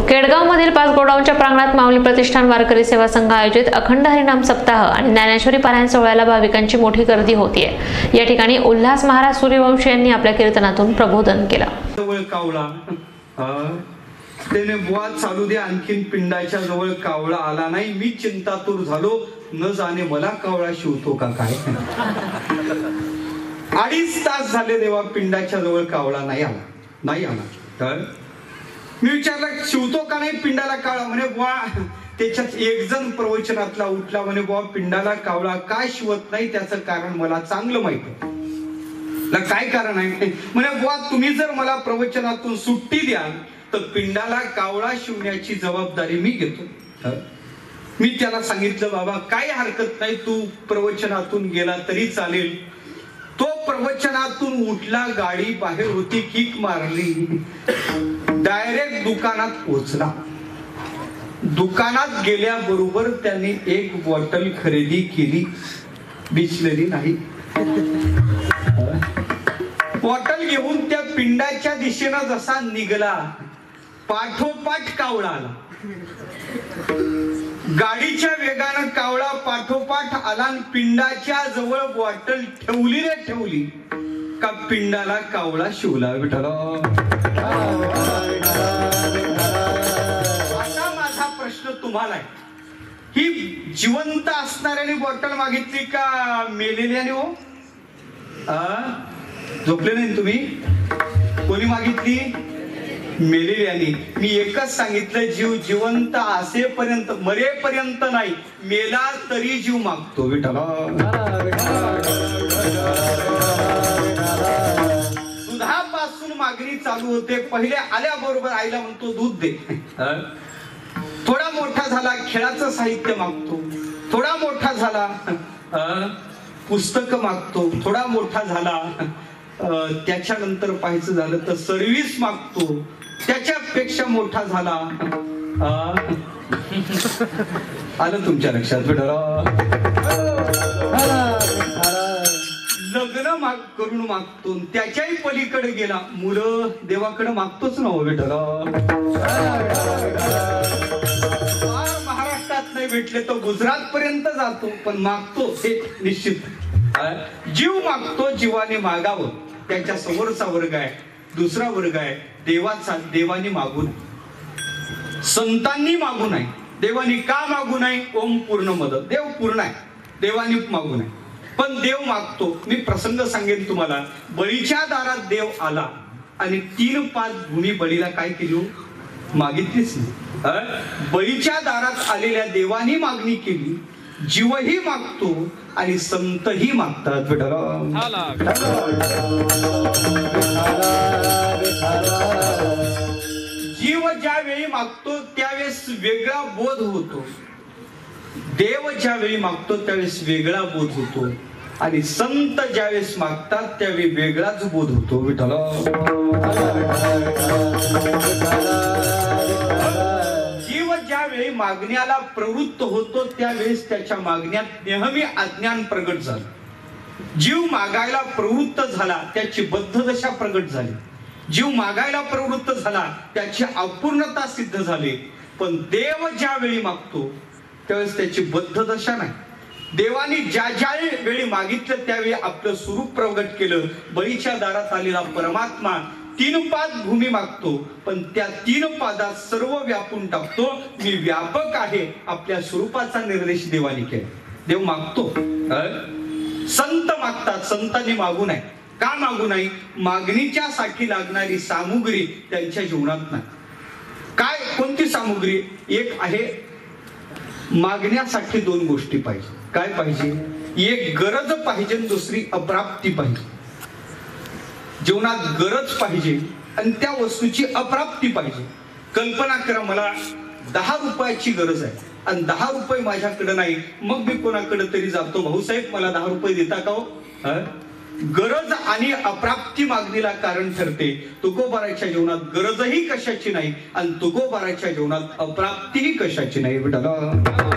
केडगावमधील 5 गोडाऊनच्या प्रांगणात माऊली प्रतिष्ठान वारकरी सेवा संघ आयोजित अखंड हरिनाम सप्ताह आणि ज्ञानेश्वरी पारायण सोहळ्याला भाविकांची मोठी गर्दी होतीये। या ठिकाणी उल्हास महाराज सूर्यवंशी यांनी आपल्या कीर्तनातून प्रबोधन केलं। जवळ कावळा त्याने बुवा चालू दे, आणखीन पिंडाच्या जवळ कावळा आला नाही, मी चिंतातूर झालो, न जाणे मला कावळा शिवतो का काय। 2.5 तास झाले देवा, पिंडाच्या जवळ कावळा नाही आला। तर मी विचारलं शिवतो का नाही पिंडाला कावळा, म्हणे बुवा त्याच्यात एक जण प्रवचनातला उठला, म्हणे बुवा पिंडाला कावळा काय शिवत नाही त्याचं कारण मला चांगलं माहिती आहे। काय कारण आहे? म्हणे बुवा तुम्ही जर मला प्रवचनातून सुट्टी द्याल तर पिंडाला कावळा शिवण्याची जबाबदारी मी घेतो। मी त्याला सांगितलं बाबा काही हरकत नाही, तू प्रवचनातून गेला तरी चालेल। तो प्रवचनातून उठला, गाडी बाहेर होती, किक मारली, डायरेक्ट दुकानात पोहोचला। दुकानात गेल्याबरोबर त्याने 1 बॉटल खरेदी केली, बिचलेली नाही। बॉटल घेऊन त्या पिंडाच्या दिशेनं जसा निघाला, पाठोपाठ कावळा आला। गाडीच्या वेगानं कावळा पाठोपाठ आला आणि पिंडाच्या जवळ बॉटल ठेवली रे ठेवली का पिंडाला कावळा शिवला। विठ्ठला, आता माझा प्रश्न तुम्हाला आहे, ही जिवंत असणाऱ्याने बॉटल मागितली का मेलेल्याने? हो झोपले नाही तुम्ही? कोणी मागितली? मेलेल्याने। मी एकच सांगितलं, जीव जिवंत असेपर्यंत, मरेपर्यंत नाही, मेला तरी जीव मागतो। विठ्ठला, दुधापासून मागणी चालू होते। पहिले आल्याबरोबर आईला म्हणतो दूध दे। थोडा मोठा झाला खेळाचं साहित्य मागतो, थोडा मोठा झाला पुस्तक मागतो, थोडा मोठा झाला त्याच्यानंतर पाहायचं झालं तर सर्व्हिस मागतो, त्याच्यापेक्षा मोठा झाला आलं तुमच्या लक्षात? लग्न करून मागतो, त्याच्याही पलीकडे गेला, मुलं देवाकडे मागतोच ना। हो विठ्ठला, महाराष्ट्रात नाही भेटले तर गुजरात पर्यंत जातो, पण मागतो हे निश्चित। जीव मागतो, जीवाने मागावं। त्याच्या समोरचा वर्ग आहे, दुसरा वर्ग आहे देवाचा। देवाने मागू नये, संतांनी मागू नये। देवानी का मागू नये? ओम पूर्ण मदत, देव पूर्ण आहे, देवानी मागू नये। पण देव मागतो। मी प्रसंग सांगेन तुम्हाला, बळीच्या दारात देव आला आणि 3-5 भूमी बळीला काय केली? मागितलीच नाही। बळीच्या दारात आलेल्या देवानी मागणी केली, जीवही मागतो आणि संतही मागतात। जीव ज्यावेळी मागतो त्यावेळेस वेगळा बोध होतो, देव ज्यावेळी मागतो त्यावेळेस वेगळा बोध होतो, आणि संत ज्यावेळेस मागतात त्यावेळी वेगळाच बोध होतो। विठ्ठला, जीव ज्यावेळी मागण्याला प्रवृत्त होतो त्यावेळेस त्याच्या मागण्यात नेहमी अज्ञान प्रगट झालं। जीव मागायला प्रवृत्त झाला त्याची बद्धदशा प्रगट झाली, जीव मागायला प्रवृत्त झाला त्याची अपूर्णता सिद्ध झाली। पण देव ज्यावेळी मागतो त्यावेळेस त्याची बद्धदशा नाही। देवानी ज्या वेळी मागितलं त्यावेळी आपलं स्वरूप प्रगट केलं। बळीच्या दारात आलेला परमात्मा 3-5 भूमी मागतो, पण त्या 3 पादात सर्व व्यापून टाकतो। मी व्यापक आहे, आपल्या स्वरूपाचा निर्देश देवानी केला। देव मागतो, संत मागतात, संतांनी मागू नये। का मागू नये? मागणीच्या साठी लागणारी सामुग्री त्यांच्या जीवनात नाही। काय, कोणती सामुग्री? एक आहे मागण्यासाठी 2 गोष्टी पाहिजे। काय पाहिजे? एक गरज पाहिजे, दुसरी अप्राप्ती पाहिजे। जीवनात गरज पाहिजे आणि त्या वस्तूची अप्राप्ती पाहिजे। कल्पना करा, मला 10 रुपयाची गरज आहे आणि 10 रुपये माझ्याकडे नाही, मग मी कोणाकडे तरी जातो, भाऊसाहेब मला 10 रुपये देता का? हो, गरज आणि अप्राप्ती मागणीला कारण ठरते। तुकोबाराच्या जीवनात गरजही कशाची नाही आणि तुकोबाराच्या जीवनात अप्राप्तीही कशाची नाही। बेटा